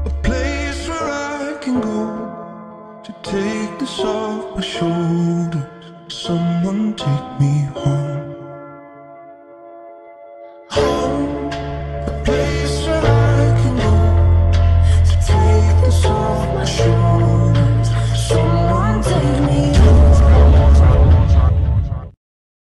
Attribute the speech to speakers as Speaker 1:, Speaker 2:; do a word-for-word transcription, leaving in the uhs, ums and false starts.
Speaker 1: a place where I can go to take this off my shoulders. Someone take me home. Home.